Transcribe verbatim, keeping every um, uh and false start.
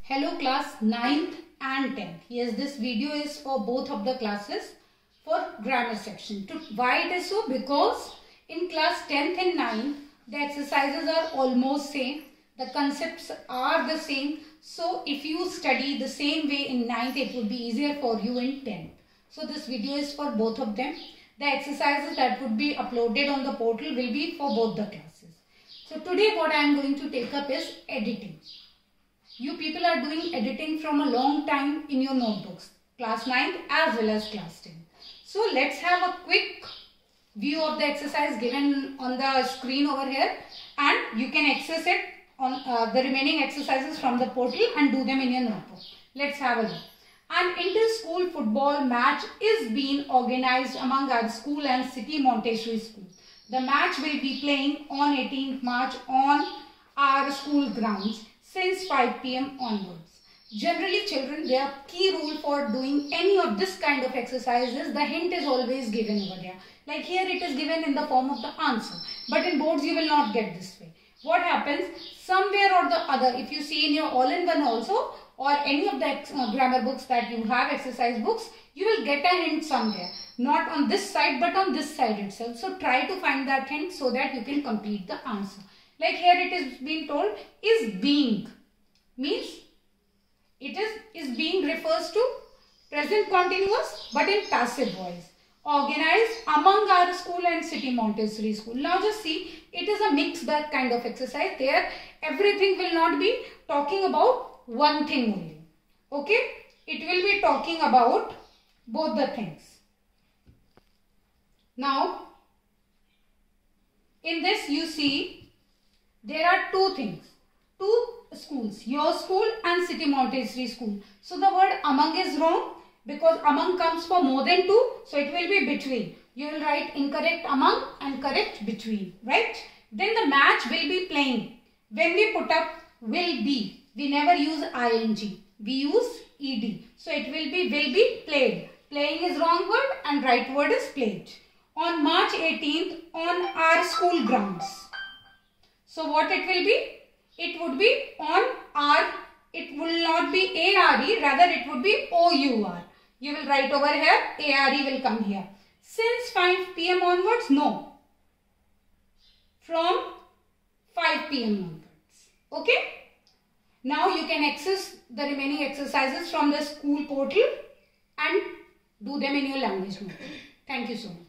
Hello class ninth and tenth. Yes, this video is for both of the classes for grammar section. To, why it is so? Because in class tenth and ninth, the exercises are almost same. The concepts are the same. So if you study the same way in ninth, it would be easier for you in tenth. So this video is for both of them. The exercises that would be uploaded on the portal will be for both the classes. So today what I am going to take up is editing. You people are doing editing from a long time in your notebooks, class ninth as well as class ten. So let's have a quick view of the exercise given on the screen over here, and you can access it on uh, the remaining exercises from the portal and do them in your notebook. Let's have a look. An inter-school football match is being organized among our school and City Montessori School. The match will be playing on eighteenth March on our school grounds since five p m onwards. Generally children, their key rule for doing any of this kind of exercises, the hint is always given over there. Like here it is given in the form of the answer. But in boards you will not get this way. What happens? Somewhere or the other, if you see in your all-in-one also or any of the uh, grammar books that you have, exercise books, you will get a hint somewhere. Not on this side but on this side itself. So try to find that hint so that you can complete the answer. Like here it is being told is being, means it is is being refers to present continuous but in passive voice. Organized among our school and City Montessori School. Now just see, it is a mixed bag kind of exercise. There everything will not be talking about one thing only. Okay, it will be talking about both the things. Now in this you see there are two things, two schools, your school and City Montessori School. So the word among is wrong because among comes for more than two, so it will be between. You will write incorrect among and correct between, right? Then the match will be playing. When we put up will be, we never use ing, we use ed. So it will be will be played. Playing is wrong word and right word is played. On March eighteenth on our school grounds. So what it will be? It would be on our, it will not be A R E, rather it would be O U R. You will write over here, A R E will come here. Since five p m onwards, no. From five p m onwards. Okay? Now you can access the remaining exercises from the school portal and do them in your language mode. Thank you so much.